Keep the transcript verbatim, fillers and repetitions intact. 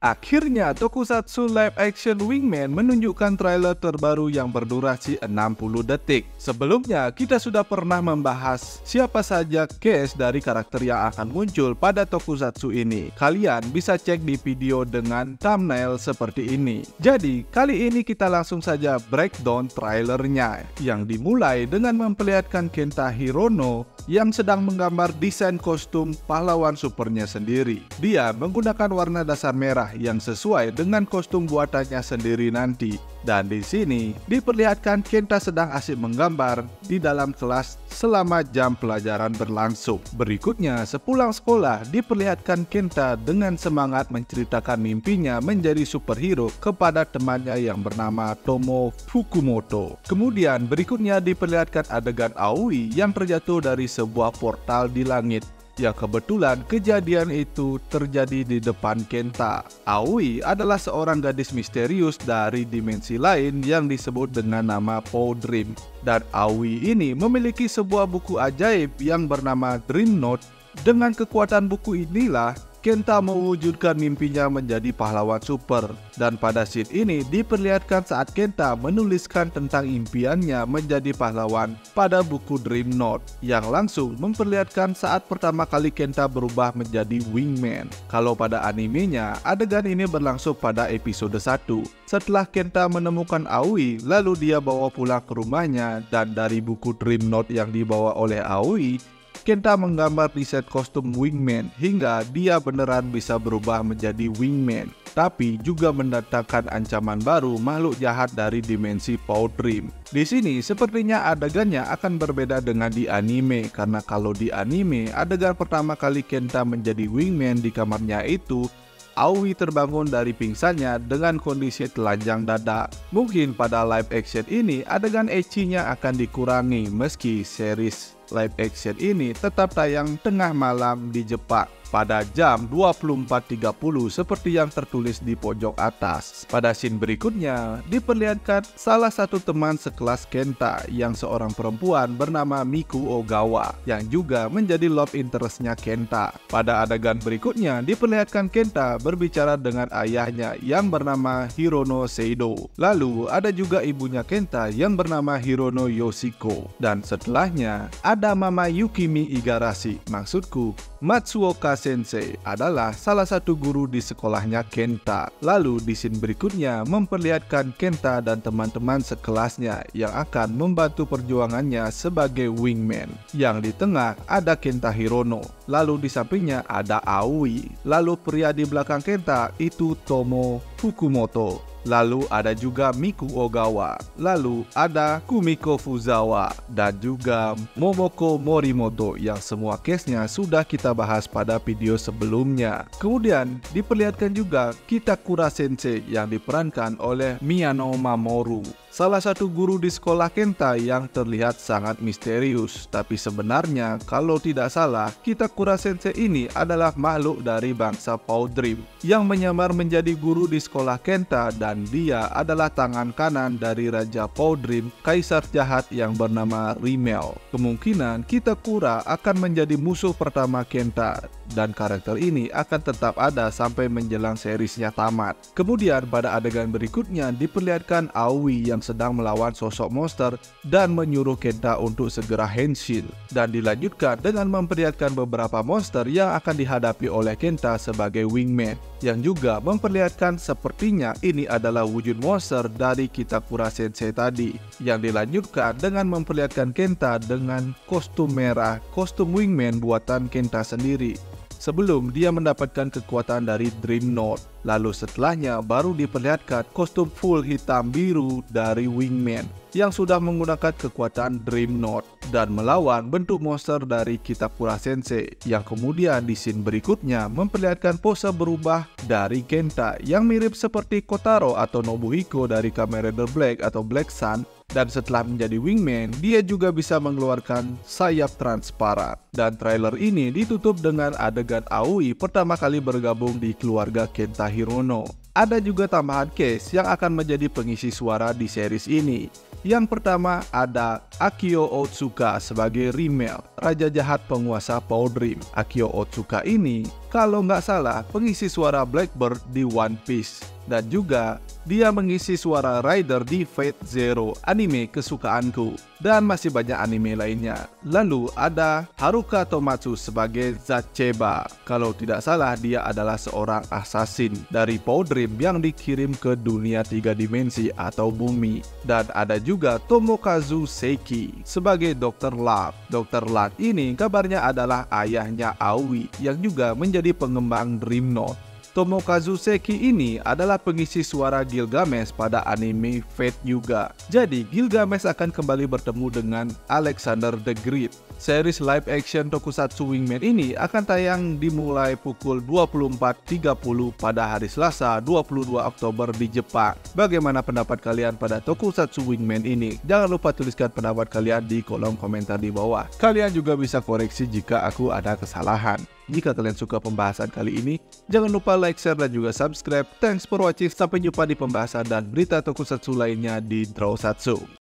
Akhirnya, Tokusatsu Live Action Wingman menunjukkan trailer terbaru yang berdurasi enam puluh detik. Sebelumnya, kita sudah pernah membahas siapa saja cast dari karakter yang akan muncul pada Tokusatsu ini. Kalian bisa cek di video dengan thumbnail seperti ini. Jadi, kali ini kita langsung saja breakdown trailernya, yang dimulai dengan memperlihatkan Kenta Hirono yang sedang menggambar desain kostum pahlawan supernya sendiri. Dia menggunakan warna dasar merah yang sesuai dengan kostum buatannya sendiri nanti. Dan di sini diperlihatkan Kenta sedang asik menggambar di dalam kelas selama jam pelajaran berlangsung. Berikutnya, sepulang sekolah diperlihatkan Kenta dengan semangat menceritakan mimpinya menjadi superhero kepada temannya yang bernama Tomo Fukumoto. Kemudian berikutnya diperlihatkan adegan Aoi yang terjatuh dari sebuah portal di langit. Yang kebetulan kejadian itu terjadi di depan Kenta. Aoi adalah seorang gadis misterius dari dimensi lain yang disebut dengan nama Powdream. Dan Aoi ini memiliki sebuah buku ajaib yang bernama Dream Note. Dengan kekuatan buku inilah Kenta mewujudkan mimpinya menjadi pahlawan super. Dan pada scene ini diperlihatkan saat Kenta menuliskan tentang impiannya menjadi pahlawan pada buku Dream Note, yang langsung memperlihatkan saat pertama kali Kenta berubah menjadi Wingman. Kalau pada animenya, adegan ini berlangsung pada episode satu. Setelah Kenta menemukan Aoi, lalu dia bawa pulang ke rumahnya, dan dari buku Dream Note yang dibawa oleh Aoi, Kenta menggambar desain kostum Wingman hingga dia beneran bisa berubah menjadi Wingman, tapi juga mendatangkan ancaman baru makhluk jahat dari dimensi Powdream. Di sini sepertinya adegannya akan berbeda dengan di anime, karena kalau di anime adegan pertama kali Kenta menjadi Wingman di kamarnya itu, Aoi terbangun dari pingsannya dengan kondisi telanjang dada. Mungkin pada live action ini adegan ecchinya akan dikurangi meski series live action ini tetap tayang tengah malam di Jepang pada jam dua puluh empat tiga puluh seperti yang tertulis di pojok atas. Pada scene berikutnya diperlihatkan salah satu teman sekelas Kenta yang seorang perempuan bernama Miku Ogawa yang juga menjadi love interestnya Kenta. Pada adegan berikutnya diperlihatkan Kenta berbicara dengan ayahnya yang bernama Hirono Seido. Lalu ada juga ibunya Kenta yang bernama Hirono Yoshiko. Dan setelahnya ada Mama Yukimi Igarashi, maksudku Matsuoka Sensei adalah salah satu guru di sekolahnya Kenta. Lalu di scene berikutnya memperlihatkan Kenta dan teman-teman sekelasnya yang akan membantu perjuangannya sebagai Wingman. Yang di tengah ada Kenta Hirono, lalu di sampingnya ada Aoi, lalu pria di belakang Kenta itu Tomo Fukumoto. Lalu ada juga Miku Ogawa, lalu ada Kumiko Fuzawa, dan juga Momoko Morimoto yang semua case-nya sudah kita bahas pada video sebelumnya. Kemudian diperlihatkan juga Kitakura Sensei yang diperankan oleh Miyano Mamoru, salah satu guru di sekolah Kenta yang terlihat sangat misterius. Tapi sebenarnya kalau tidak salah, Kitakura Sensei ini adalah makhluk dari bangsa Powdream yang menyamar menjadi guru di sekolah Kenta, dan dia adalah tangan kanan dari Raja Powdream, kaisar jahat yang bernama Rimmel. Kemungkinan Kitakura akan menjadi musuh pertama Kenta, dan karakter ini akan tetap ada sampai menjelang seriesnya tamat. Kemudian pada adegan berikutnya diperlihatkan Aoi yang sedang melawan sosok monster dan menyuruh Kenta untuk segera henshin, dan dilanjutkan dengan memperlihatkan beberapa monster yang akan dihadapi oleh Kenta sebagai Wingman, yang juga memperlihatkan sepertinya ini adalah wujud monster dari Kitakura Sensei tadi, yang dilanjutkan dengan memperlihatkan Kenta dengan kostum merah, kostum Wingman buatan Kenta sendiri, sebelum dia mendapatkan kekuatan dari Dream Note. Lalu setelahnya baru diperlihatkan kostum full hitam biru dari Wingman yang sudah menggunakan kekuatan Dream Note dan melawan bentuk monster dari Kitakura Sensei, yang kemudian di scene berikutnya memperlihatkan pose berubah dari Kenta yang mirip seperti Kotaro atau Nobuhiko dari Kamen Rider Black atau Black Sun. Dan setelah menjadi Wingman, dia juga bisa mengeluarkan sayap transparan. Dan trailer ini ditutup dengan adegan Aoi pertama kali bergabung di keluarga Kenta Hirono. Ada juga tambahan case yang akan menjadi pengisi suara di series ini, Yang pertama ada Akio Otsuka sebagai Rimmel, raja jahat penguasa Power Dream. Akio Otsuka ini kalau nggak salah pengisi suara Blackbird di One Piece. Dan juga dia mengisi suara Rider di Fate Zero, anime kesukaanku. Dan masih banyak anime lainnya. Lalu ada Haruka Tomatsu sebagai Zacheba. Kalau tidak salah dia adalah seorang assassin dari Power Dream yang dikirim ke dunia tiga dimensi atau bumi. Dan ada juga Tomokazu Seiki sebagai dokter Love. dokter Love ini kabarnya adalah ayahnya Aoi yang juga menjadi pengembang Dream Note. Tomokazu Seiki ini adalah pengisi suara Gilgamesh pada anime Fate juga. Jadi Gilgamesh akan kembali bertemu dengan Alexander the Great. Series live action Tokusatsu Wingman ini akan tayang dimulai pukul dua puluh empat tiga puluh pada hari Selasa dua puluh dua Oktober di Jepang. Bagaimana pendapat kalian pada Tokusatsu Wingman ini? Jangan lupa tuliskan pendapat kalian di kolom komentar di bawah. Kalian juga bisa koreksi jika aku ada kesalahan. Jika kalian suka pembahasan kali ini, jangan lupa like, share, dan juga subscribe. Thanks for watching. Sampai jumpa di pembahasan dan berita Tokusatsu lainnya di Drowsatsu.